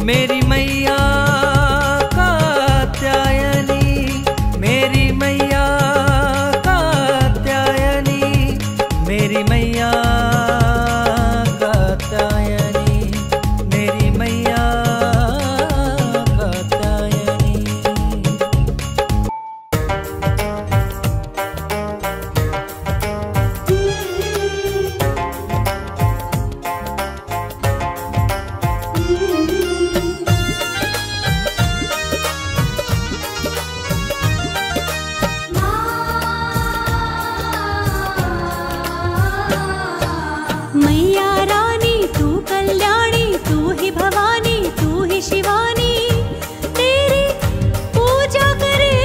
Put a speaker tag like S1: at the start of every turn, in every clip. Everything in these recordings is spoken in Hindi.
S1: मेरी मैया कात्यायनी, मेरी मैया कात्यायनी, मेरी मैया कात्यायनी, मेरी मैया कात्यायनी।
S2: मैया रानी तू कल्याणी, तू ही भवानी, तू ही शिवानी, तेरी पूजा करे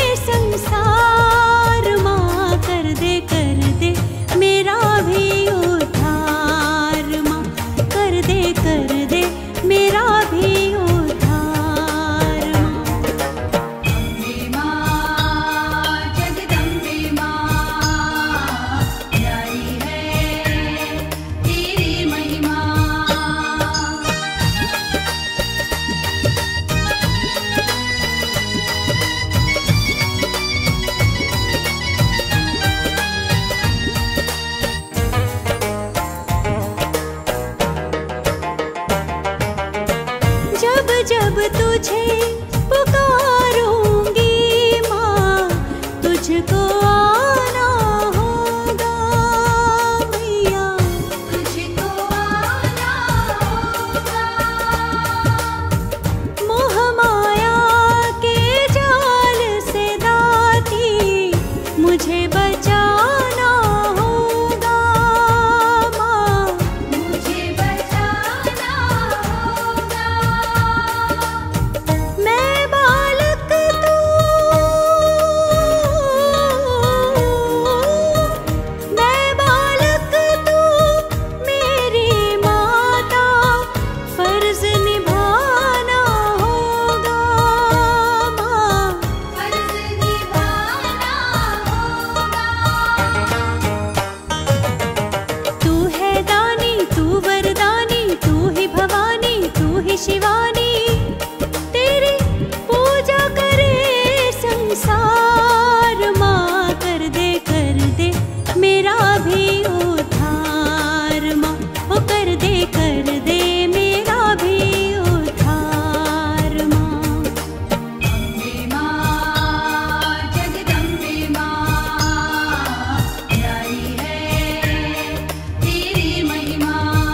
S2: संसार। माँ कर दे मेरा भी उद्धार, माँ कर दे मेरा भी उद्धार।
S3: अम्बे माँ जगदम्बे माँ, प्यारी है तेरी महिमा।
S2: जब जब तुझे पुकारूंगी माँ, तुझको आना होगा मैया,
S3: तुझको आना होगा।
S2: मोह माया के जाल से दाती मुझे बचाना होगा माँ,
S3: मुझे बचाना होगा।
S2: मैं बालक तू, मैं बालक तू मेरी माता, फर्ज निभाना होगा माँ,
S3: फर्ज निभाना होगा।
S2: तू है दानी, तू वरदानी, तू ही भवानी, तू ही शिवानी, तेरी पूजा करे संसार। माँ कर दे मेरा भी उद्धार, माँ वो कर दे मेरा भी उद्धार माँ।
S3: अम्बे माँ जगदम्बे माँ, प्यारी है तेरी महिमा।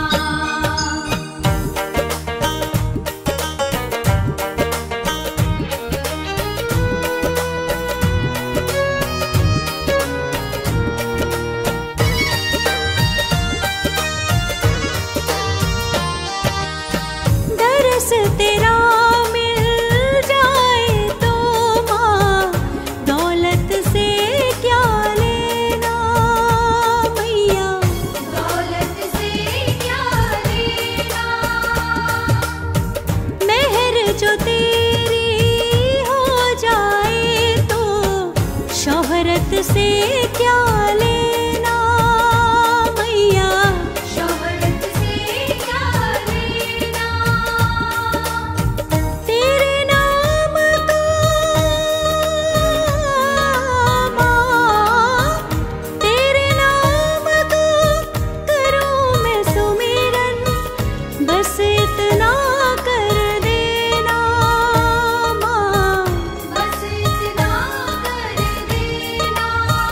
S2: दरस तेरा मिल जाए तो माँ, दौलत से क्या लेना मैया,
S3: दौलत से क्या लेना।
S2: मेहर जो तेरी हो जाए तो शोहरत से क्या लेना मैया,
S3: शोहरत से क्या लेना।
S2: तेरे नाम का माँ, तेरे नाम का करूँ मैं सुमिरन, बस इतना कर देना माँ,
S3: बस इतना कर देना।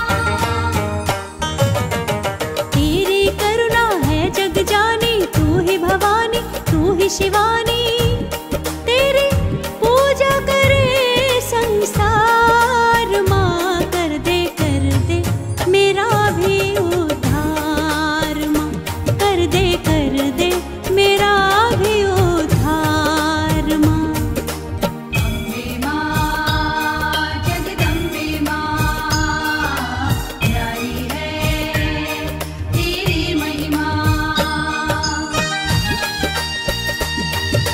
S2: तेरी करुणा है जग जानी, तू ही भवानी, तू ही शिवानी, तेरी पूजा करे संसार। माँ कर दे मेरा भी उद्धार, माँ कर दे मेरा भी उद्धार माँ।
S3: अम्बे माँ जगदम्बे माँ, प्यारी है तेरी महिमा।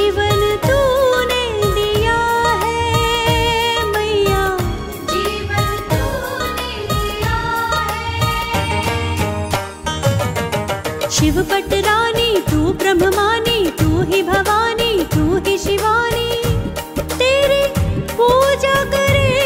S2: जीवन तूने दिया है मैया,
S3: जीवन तूने दिया है।
S2: शिव पटरानी तू ब्रह्मानी, तू ही भवानी, तू ही शिवानी, तेरी पूजा करे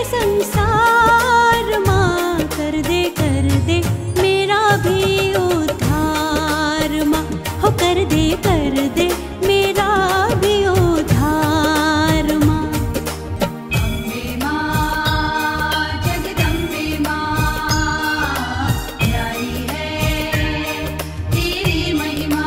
S2: संसार माँ। कर दे मेरा भी उद्धार माँ, हो कर दे मेरा भी उद्धार माँ।
S3: अम्बे माँ जगदम्बे माँ, न्यारी है तेरी महिमा।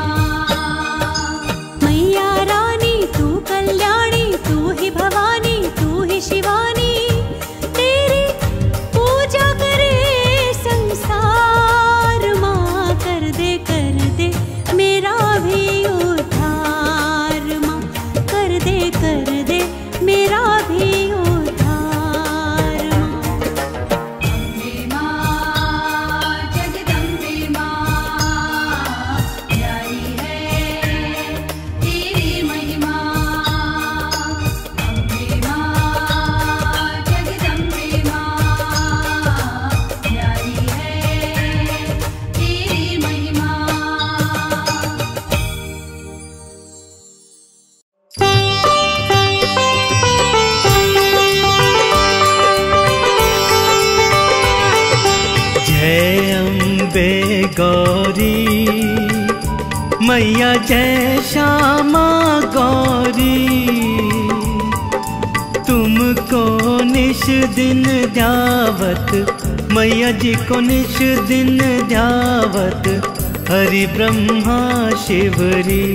S2: मैया रानी तू कल्याणी, तू ही भवानी, तू ही शिवानी, तेरी पूजा करे संसार माँ। कर दे मेरा भी उद्धार माँ, कर दे मेरा भी उद्धार माँ।
S3: अम्बे माँ जगदम्बे माँ, न्यारी है तेरी महिमा। अम्बे माँ जगदम्बे माँ, न्यारी है तेरी महिमा।
S1: जय अम्बे गौरी मैया, जय श्यामा गौरी। तुमको निश दिन ध्यावत मैया जी को निश दिन ध्यावत, हरि ब्रह्मा शिवरी।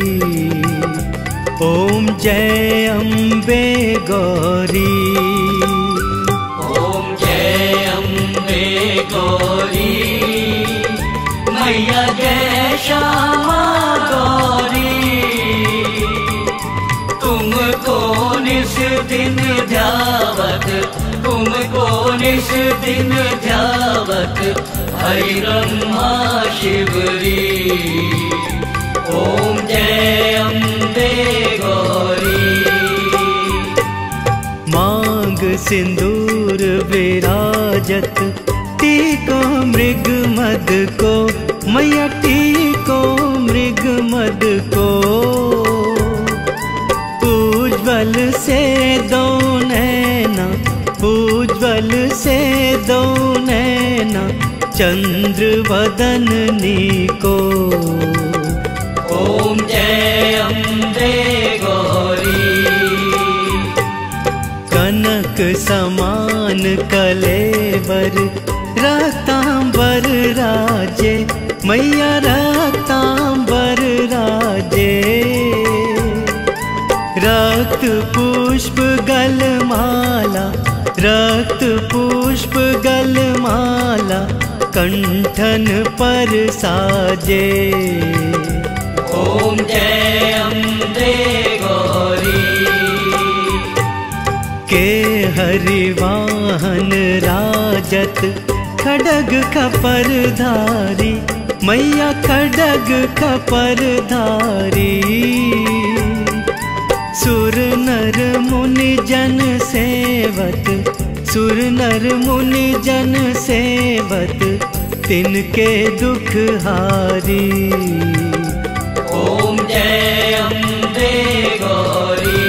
S1: ओम जय अम्बे गौरी, ओम जय अम्बे गौरी मैया, जय श्यामा गौरी। तुमको निश दिन ध्यावत, तुमको निश दिन ध्यावत, हरि ब्रह्मा शिवरी। ओम जय अम्बे गौरी। मांग सिंदूर विराजत, टीको मृग मद को मैया, टीको मृग मद को। उज्ज्वल से दो नैना, उज्ज्वल से दो नैना, चंद्र वदननी को। ओम जय अम्बे गौरी। कनक समान कलेवर, रक्तांबर राजे मैया, रक्तांबर राजे। रक्त पुष्प गलमाला, रक्त पुष्प गलमाला, कंठन पर साजे। ओम जय अम्बे गौरी। के हरिवाहन राजत, खड्ग खपरधारी मैया, खड्ग खपरधारी। सुर नर मुनि जन सेवत, सुर नर मुनि जन सेवत, तिनके दुख हारी। ओम जय अम्बे गौरी।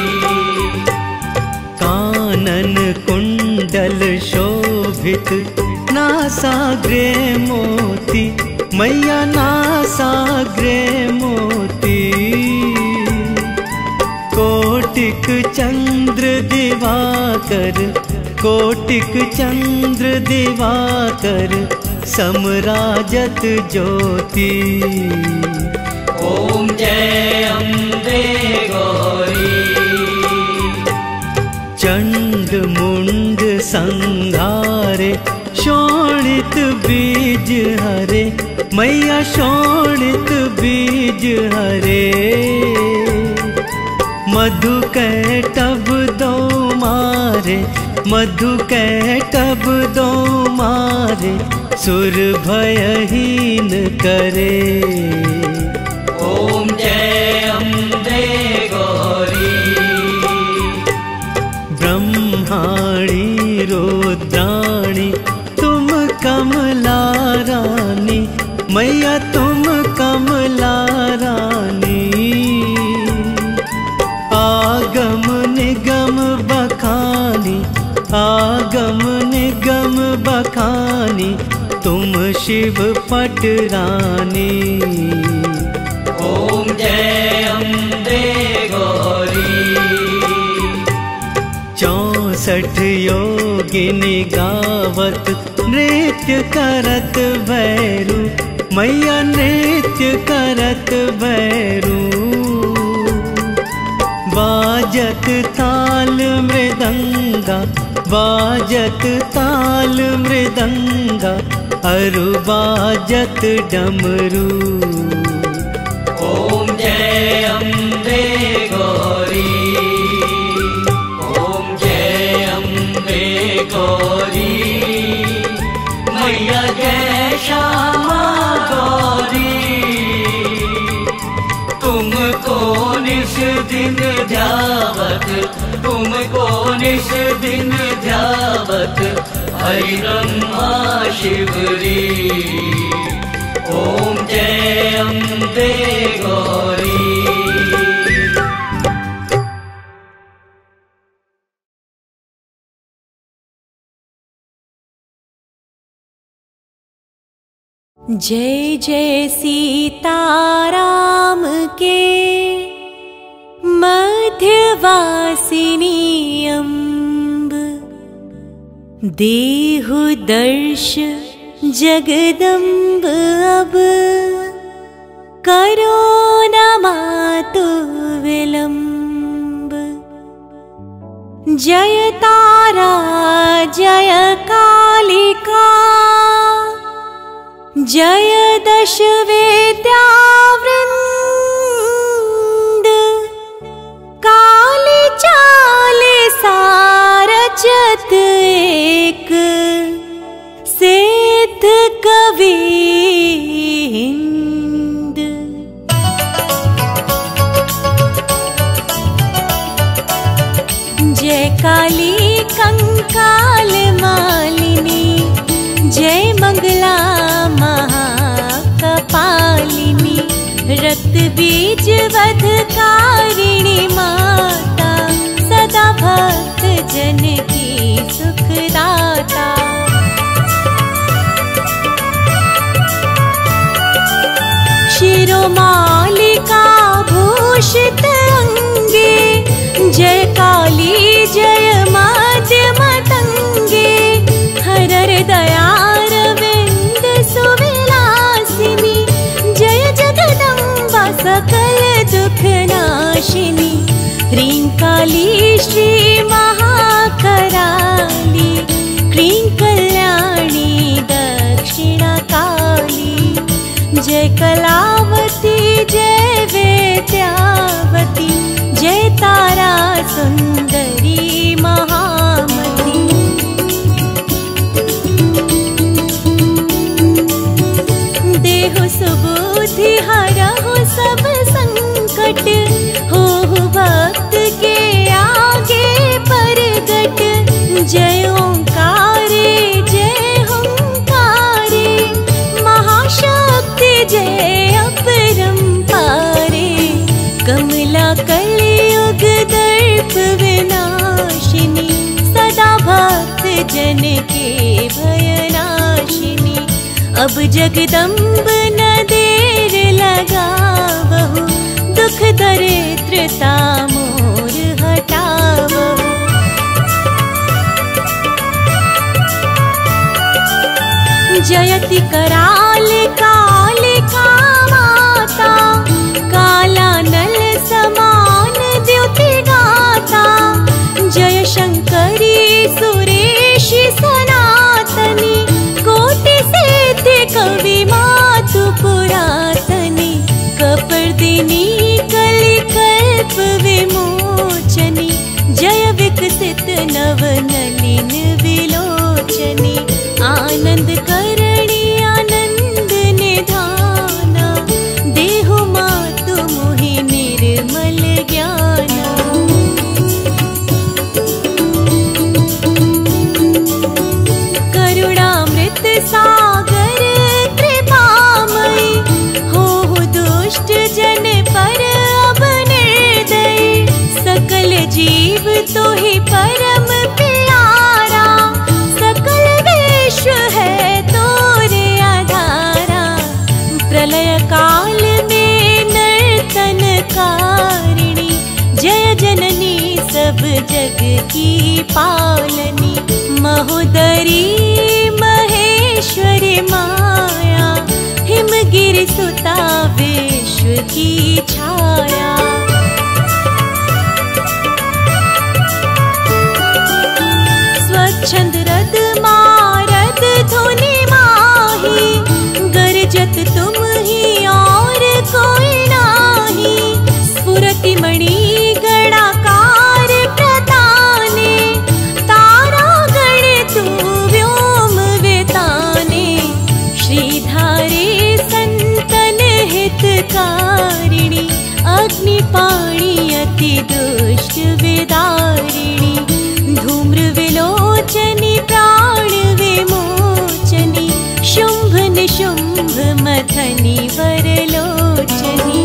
S1: कानन कुंडल शोभित, नासाग्रे मोती मैया, नासाग्रे मोती। कोटिक चंद्र दिवाकर, कोटिक चंद्र दिवाकर, समराजत ज्योति। ओम जय अम्बे गौरी। चंड मुंड संहारे, शोणित बीज हरे मैया, शोणित बीज हरे। मधु कैटभ दो मारे, मधु कैटभ दो मारे, सुर भयहीन करे। ओम जय अम्बे गौरी। शिव पटरानी।
S4: ओम जय अम्बे गौरी।
S1: 64 योगिनी गावत नृत्य करत भैरू, मैया नृत्य करत भैरू। बाजत ताल मृदंगा, बाजत ताल मृदंगा, अरु बाजत डमरू।
S4: ओम जय अम्बे गौरी। ओम जय अम्बे गौरी। मैया जय श्यामा गौरी। तुमको निश दिन ध्यावत, तुमको निश दिन ध्यावत, हरि ब्रह्मा शिवरी। ओम जय अम्बे गौरी।
S2: जय जय सीताराम के मध्यवासिनी अम्ब, देहु दर्श जगदम्ब अब, करो न मातु विलम्ब। जय तारा जय कालिका, जय दश विद्यावृंद। काली चाल सारचत एक, सिद्ध कवि हिंद। जय काली कंकाल मालिनी, जय मंगला महाकपालिनी। रक्त बीज वधकारिणी माता, सदा भक्त जन की सुखदाता। शिरोमालिका भूषित अंगे, जय काली जय मध्य मतंगे। हरर दयारविंद सुविलासिनी, जय जगदम्बा सकल दुख नाशिनी। ह्रीं काली श्री महाकराली, क्लीं कल्याणी दक्षिणा काली। जय कलावती जय वेद्यावती, जय तारा सुंदरी महामती। देहु सुबुद्धि हरहु सब संकट, हो भक्त के आगे परगट। जय ओंकारे जय हुंकारे, महाशक्ति जय अपरंपारे। कमला कलियुग दर्प विनाशिनी, सदा भक्त जन के भयनाशिनी। अब जगदम्ब न देर लगावहु, दुख दरिद्रता मोर हटावहु। जयति कराल कालिका माता, काला नल समान द्युति गाता। जय शंकरी सुरेशी सनातनी, कोटि सिद्धि कवि मातु पुरातनी। कपर्दिनी कलिका सब जग की पालनी, महोदरी महेश्वरी माया, हिमगिरि सुता विश्व की छाया। स्वच्छंद रद मारद धुनि माही, गरजत तुम ही और कोई नाही। स्फुरति मणि गणाकार प्रताने, तारा गण तू व्योम वेताने। श्रीधारे संतन हितकारिणी, अग्निपाणी अति दुष्ट विदारिणी। धूम्र विलोचनी प्राण विमोचनी, शुंभ निशुंभ मथनी वरलोचनी।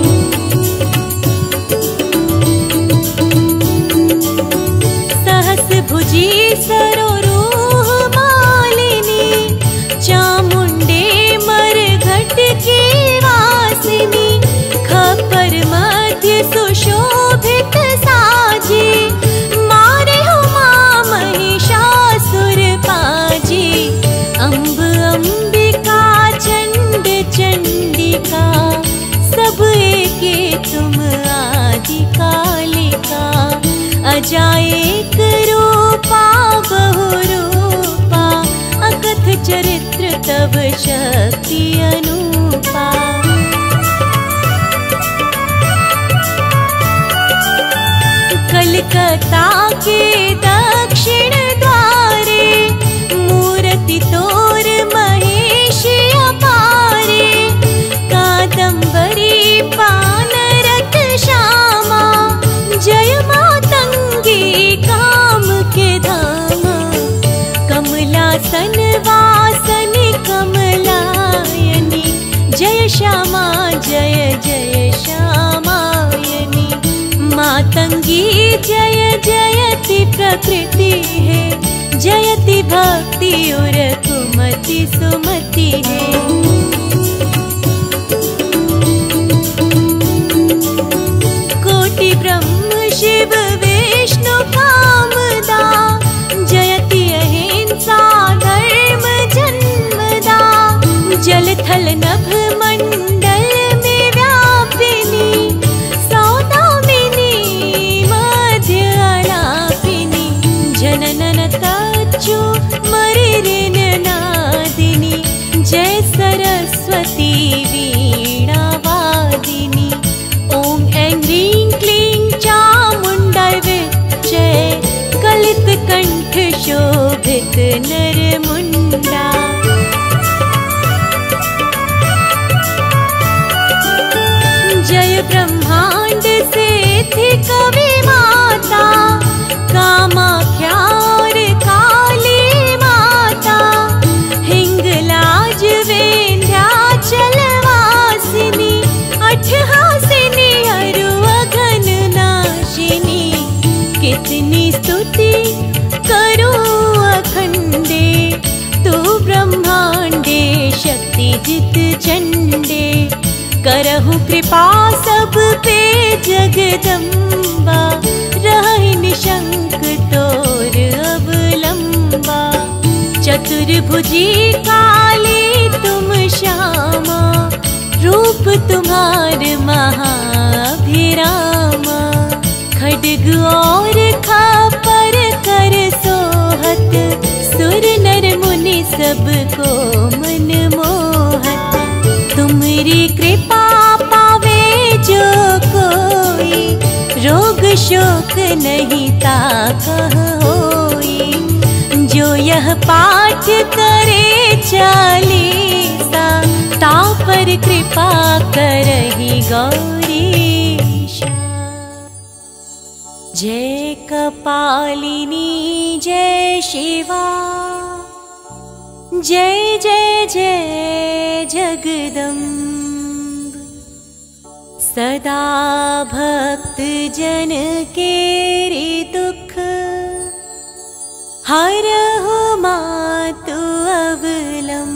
S2: सहस भुजी सरोरूह मालिनी, चामुंडे मरघट की वासिनी। खपर मध्य सुशोभित साजी, मारे हो मां महिषासुर पाजी। अम्ब अंबिका चंड चंडिका, सब एके तुम आदि कालिका। अजाएक रूपा बहु रूपा, अकथ चरित्र तव शक्ति अनूपा। कलकत्ता के दक्षिण द्वारे, मूर्ति तोर महेश अपारे। कादंबरी पानरत श्यामा, जय मातंगी काम के धामा। कमलासन वासनि कमलायनी, जय श्यामा जय जय श्यामायनी। मातंगी जय जयति प्रकृति है, जयति भक्ति और कुमति सुमति है। कोटि ब्रह्म शिव विष्णु कामदा, जयति अहिंसा धर्म जन्मदा। जल थल नभ मंडल में व्यापिनी, जननन तच्चु मरिरिन नादिनी। जय सरस्वती वीणा वादिनी। ओम ऐं ह्रीं क्लीं चामुण्डाय विच्चय, कलित कंठ शोभित नरमुंडा। जय ब्रह्मांड सेथि कवि माता, कामाख्या और काली माता। हिंगलाज विंध्याचल वासिनी, अठहासिनी अरु अघन नाशिनी। कितनी स्तुति करूं अखंडे, तू ब्रह्मांडे शक्ति जित चंडे। करहु कृपा सब पे जगदम्बा, रहि निशंक तोर अवलंबा। चतुर्भुजी काली तुम श्यामा, रूप तुम्हार महाभिरामा। खड्ग और खपर कर सोहत, सुर नर मुनि सबको मन मोहत। तुम्हारी कृपा पावे जो कोई, रोग शोक नहीं ताकह होई। जो यह पाठ करे चालीसा, ताऊ पर कृपा करही गौरीशा। जय कपालिनी जय शिवा, जय जय जय जगदम्ब। सदा भक्त जन केरि दुख, हरहु मातु अवलंब।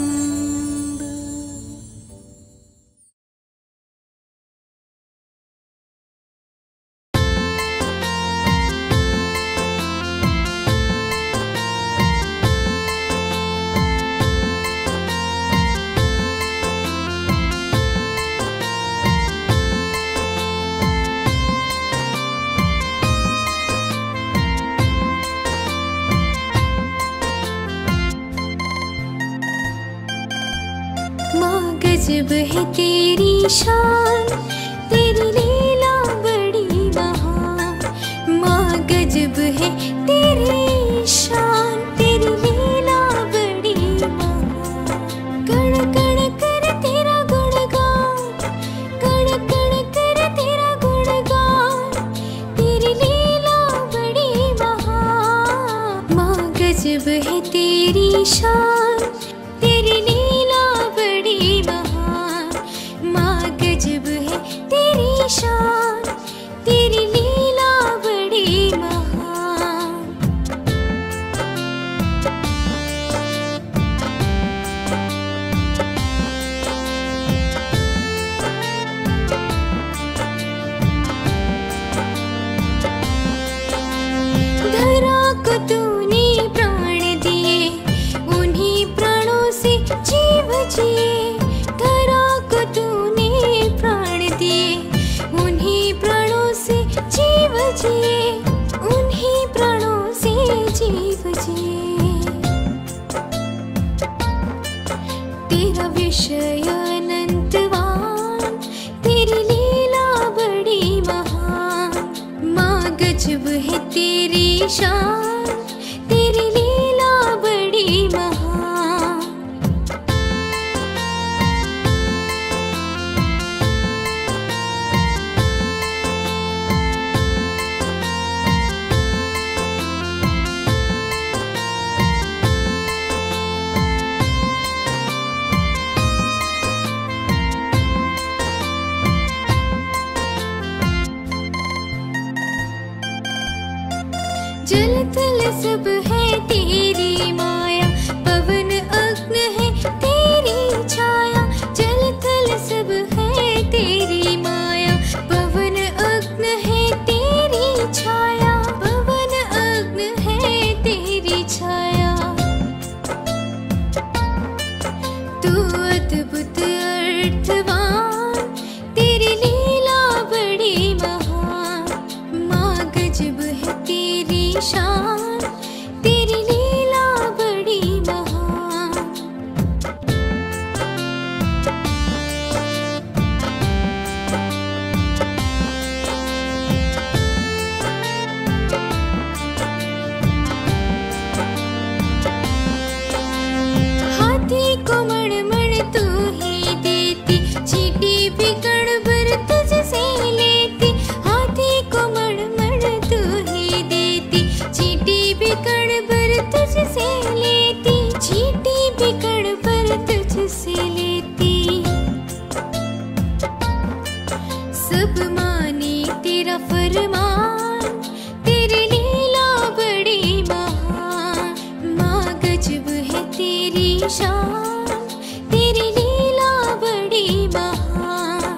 S2: गजब है तेरी शान, तेरी लीला बड़ी महान। माँ गजब है तेरी शान, तेरी लीला बड़ी महान। कण कण कर तेरा गुणगान, कण कण कर तेरा गुणगान, तेरी लीला बड़ी महान। माँ गजब है तेरी शान, तेरी लीला बड़ी महान। माँ गजब है तेरी शान, तेरी लीला बड़ी महान। धरा को तूने प्राण दिए, उन्हीं प्राणों से जीव जिए। धरा को तूने प्राण दिए, उन्हीं प्राणों से जीव जिए, उन्हीं प्राणों से जीव जिए। तेरा विषय अनंतवान, तेरी लीला बड़ी महान। माँ गजब है तेरी शान, तेरी लीला बड़ी महान। जल थल सब है तेरी माया, पवन अग्नि है तेरी छाया। जल थल सब है तेरी माया, पवन अग्नि है तेरी छाया, पवन अग्नि है तेरी छाया। तू अद्भुत अर्थवान, तेरी लीला बड़ी महान। माँ गजब है तेरी शान, तेरी लीला बड़ी महान। हाथी को मण तू ही देती, चींटी भी कण भर तुझसे लेती। हाथी को मण तू ही देती, चींटी भी कण भर तुझसे लेती, चींटी भी कण भर तुझसे लेती। सब माने तेरा फरमान, तेरी लीला बड़ी महान। माँ गजब है तेरी शान, तेरी लीला बड़ी महान।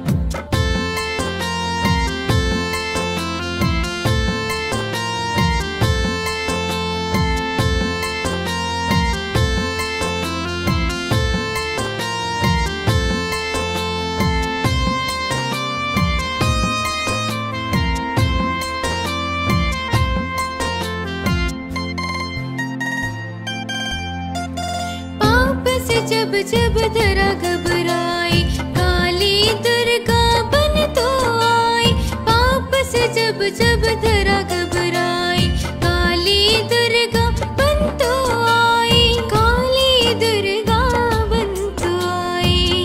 S2: पाप से जब जब धरा घबराई, काली दुर्गा बन तो आई। पाप से जब जब धरा घबराई, काली दुर्गा बन तो आई, काली दुर्गा बन तो आई।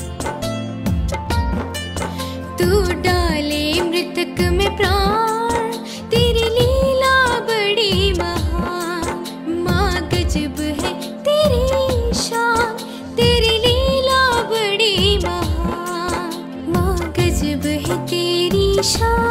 S2: तू डाले मृतक में प्राण, तेरी लीला बड़ी महान। माँ गजब है तेरी शान, तेरी लीला बड़ी महान। माँ गजब है तेरी शान,